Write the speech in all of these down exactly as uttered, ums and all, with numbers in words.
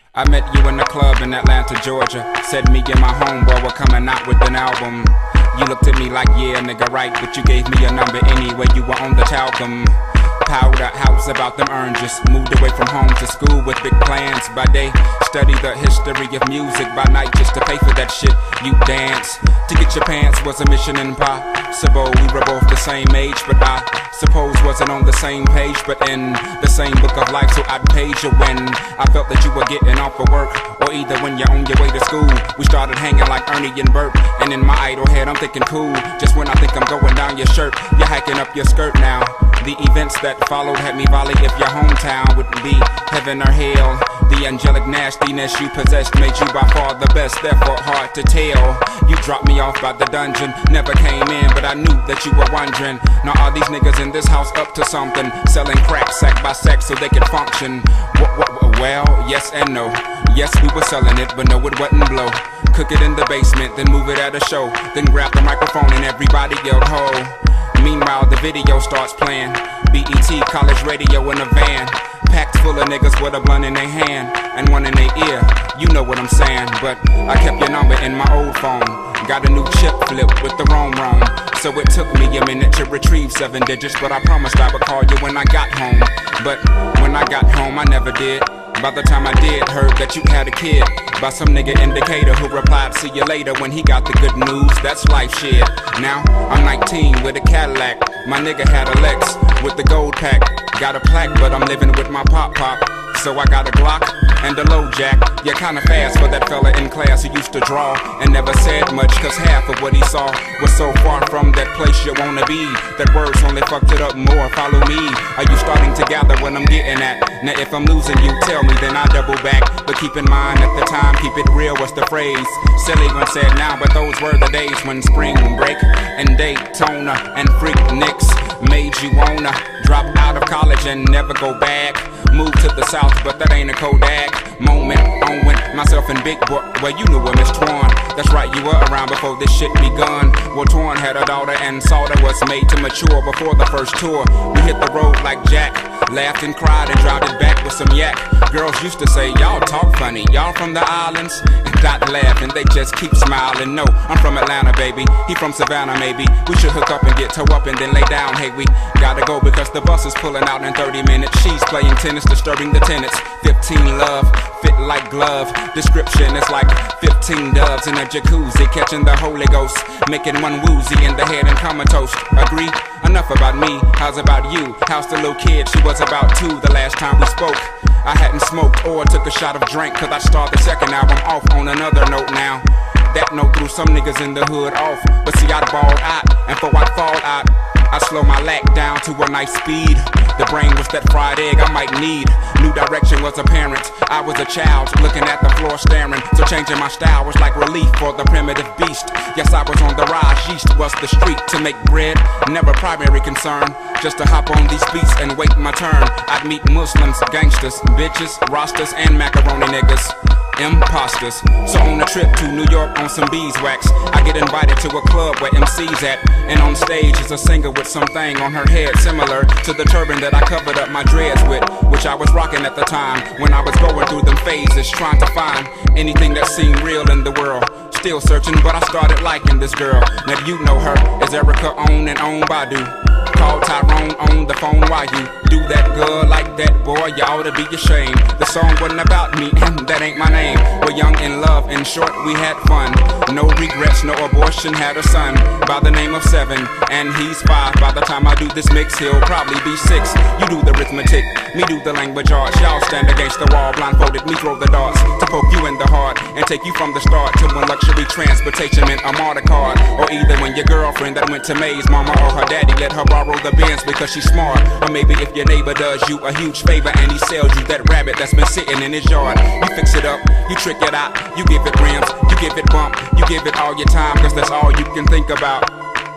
I met you in the club in Atlanta, Georgia. Said me and my homeboy were coming out with an album. You looked at me like, yeah, nigga, right, but you gave me a number anyway. You were on the talcum. Powder house about them oranges. Moved away from home to school with big plans. By day, study the history of music. By night, just to pay for that shit, you dance. To get your pants was a mission impossible. We were both the same age, but I suppose wasn't on the same page, but in the same book of life. So I'd page you when I felt that you were getting off of work, or either when you're on your way to school. We started hanging like Ernie and Bert, and in my idle head I'm thinking cool. Just when I think I'm going down your shirt, you're hiking up your skirt now. The events that followed had me volley if your hometown would be heaven or hell. The angelic nastiness you possessed made you by far the best, therefore hard to tell. You dropped me off by the dungeon, never came in, but I knew that you were wondering. Now are these niggas in this house up to something? Selling crack sack by sack so they could function. What, what, well, yes and no. Yes, we were selling it, but no, it wasn't blow. Cook it in the basement, then move it at a show. Then grab the microphone and everybody yelled ho. Meanwhile, the video starts playing. B E T, college radio in a van. Packed full of niggas with a blunt in their hand and one in their ear. You know what I'm saying, but I kept your number in my old phone. Got a new chip flip with the roam roam. So it took me a minute to retrieve seven digits, but I promised I would call you when I got home. But when I got home, I never did. By the time I did, heard that you had a kid by some nigga indicator who replied, see you later, when he got the good news. That's life shit. Now I'm nineteen with a Cadillac. My nigga had a Lex with the gold pack. Got a plaque, but I'm living with my pop pop. So I got a Glock and a low jack. You're kinda fast for that fella in class who used to draw and never said much, cause half of what he saw was so far from that place you wanna be that words only fucked it up more. Follow me. Are you starting to gather what I'm getting at? Now if I'm losing you, tell me, then I double back. But keep in mind at the time, keep it real was the phrase. Silly one said now, but those were the days when spring break and Daytona and freak Nicks made you wanna drop out of college and never go back. Move to the south, but that ain't a Kodak moment. On went myself and Big Boy, well you knew of Miss Twan. That's right, you were around before this shit begun. Well, Twan had a daughter and saw that was made to mature before the first tour. We hit the road like Jack, laughed and cried and drowned it back with some yak. Girls used to say, y'all talk funny, y'all from the islands? And Dot laughed and they just keep smiling. No, I'm from Atlanta, baby, he from Savannah, maybe. We should hook up and get toe up and then lay down. Hey, we gotta go because the bus is pulling out in thirty minutes. She's playing tennis, disturbing the tenants. Fifteen love, fit like glove. Description is like fifteen doves in a jacuzzi, catching the Holy Ghost, making one woozy in the head and comatose. Agree? Enough about me, how's about you? How's the little kid? She was about two the last time we spoke. I hadn't smoked or took a shot of drink, cause I started the second album off on another note now. That note threw some niggas in the hood off, but see I'd balled out, and for I fall out, I slow my lack down to a nice speed. The brain was that fried egg I might need. New direction was apparent. I was a child looking at the floor staring. So changing my style was like relief for the primitive beast. Yes, I was on the rise. Yeast was the street to make bread. Never primary concern. Just to hop on these beats and wait my turn. I'd meet Muslims, gangsters, bitches, rosters, and macaroni niggas. Imposters. So on a trip to New York on some beeswax, I get invited to a club where M C's at, and on stage is a singer with something on her head similar to the turban that I covered up my dreads with, which I was rocking at the time when I was going through them phases, trying to find anything that seemed real in the world. Still searching, but I started liking this girl. Now you know her as Erica on and on Badu. Call Tyrone on the phone while you do that girl like that, boy, you ought to be ashamed. The song wasn't about me, and that ain't my name. We're young in love, in short, we had fun. No regrets, no abortion, had a son by the name of Seven, and he's five. By the time I do this mix, he'll probably be six. You do the arithmetic, me do the language arts. Y'all stand against the wall, blindfolded, me throw the darts to poke you in the heart and take you from the start to when luxury transportation meant a martyr card. Or either when your girlfriend that went to Maze, mama or her daddy let her borrow the Benz because she's smart. Or maybe if your neighbor does you a huge favor and he sells you that rabbit that's been sitting in his yard. You fix it up, you trick it out, you give it rims, you give it bump, you give it all your time, cause that's all you can think about.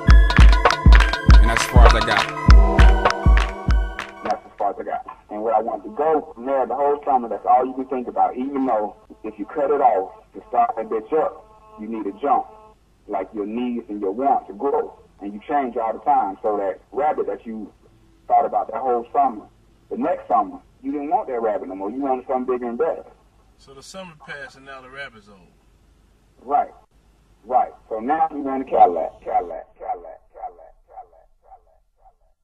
And that's as far as I got. That's as far as I got. And where I want to go from there, the whole summer, that's all you can think about. Even though if you cut it off to start that bitch up, you need a jump. Like your needs and your wants to grow. And you change all the time. So that rabbit that you thought about that whole summer, the next summer, you didn't want that rabbit no more. You wanted something bigger and better. So the summer passed and now the rap is over. Right. Right. So now you want a Cadillac, Cadillac, Cadillac, Cadillac, Cadillac, Cadillac, Cadillac,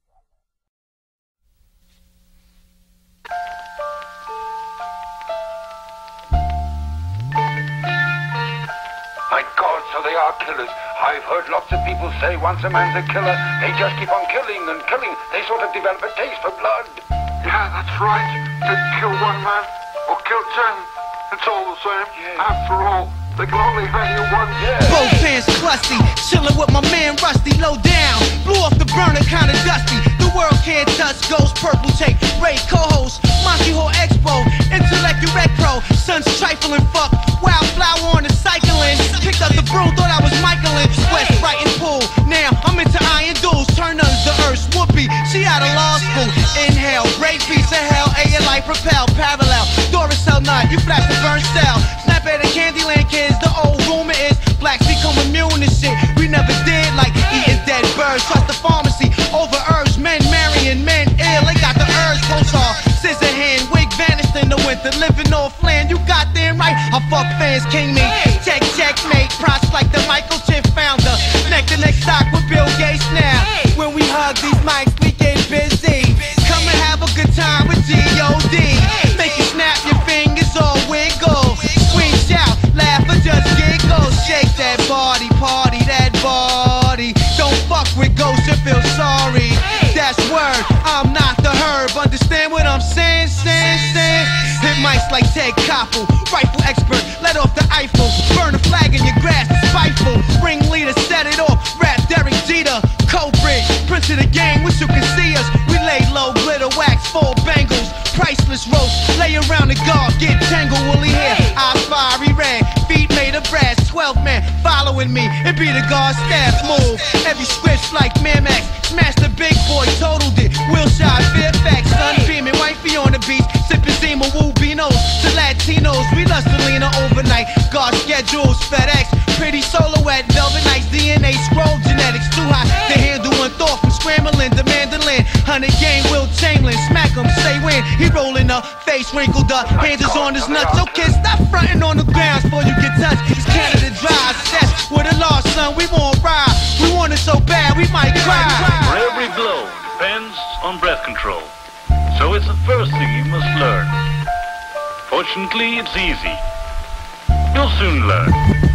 Cadillac. My God, so they are killers. I've heard lots of people say once a man's a killer, they just keep on killing and killing. They sort of develop a taste for blood. Yeah, that's right. To kill one man or kill ten, it's all the same. Yeah. After all, they can only hang you once. Yeah. Both pants crusty, chillin' with my man Rusty, low down. Blew off the burner, kinda dusty. The world can't touch, Ghost Purple Tape. Ray co-host, Monkey Hall Expo, Intellect Direct Pro. Son's trifling fuck, wildflower on the cycling. Picked up the broom, thought I was Michaelin. West Brighton Pool, now I'm into iron duels. Turn us the earth, Whoopi, she out of law school. Inhale, break piece of hell, A your life propel, parallel. Doris L nine, you flash the burn cell. Snap at the Candyland kids, the old rumor is blacks become immune to shit we never did, like eating dead birds. Trust the pharmacy over herbs, men marrying men ill. They got the urge, pulsar, scissor hand, wig vanished in the winter, living off land. You got damn right, I fuck fans, king me. Check, checkmate, props like the Michael Chip founder. Neck to neck stock with Bill Gates now. When we hug these mics, we get busy. Come and have a good time with G O D. Make you snap your fingers or wiggle. Scream, shout, laugh or just giggle. Shake that body, party that body. Don't fuck with ghosts, you feel sorry. That's word, I'm not the herb. Understand what I'm saying, saying, saying? Hit mics like Ted Koppel, rifle expert, let off the Eiffel. Burn a flag in your grass, it's spiteful. Ringleader, set it off, rap Derek Jeter. Cobridge, prince of the game, wish you could see us. We lay low, glitter wax, full bangles. Priceless roast, lay around the guard, get tangled, woolly hair. Eyes fiery red, feet made of brass. Twelve men following me, it be the guard staff move. Every switch like Mamax, smash the big boy, totaled it. Wilshire, Fairfax, sun beaming, wifey on the beach. Sipping Zima, Woo Beanos. To Latinos, we lust to lean overnight. Guard schedules, FedEx, pretty silhouette, velvet nights, D N A, scroll genetics. Too hot to handle one thought from scrambling, demanding land. Hundred game, Will Chamberlain, smack him, say when. He rolling up, face wrinkled up, hands is on his nuts. Okay, stop fronting on the ground before you get touched. It's Canada dry, that's with a lost son, we won't ride. We want it so bad, we might cry. For every blow depends on breath control. So it's the first thing you must learn. Fortunately, it's easy. You'll soon learn.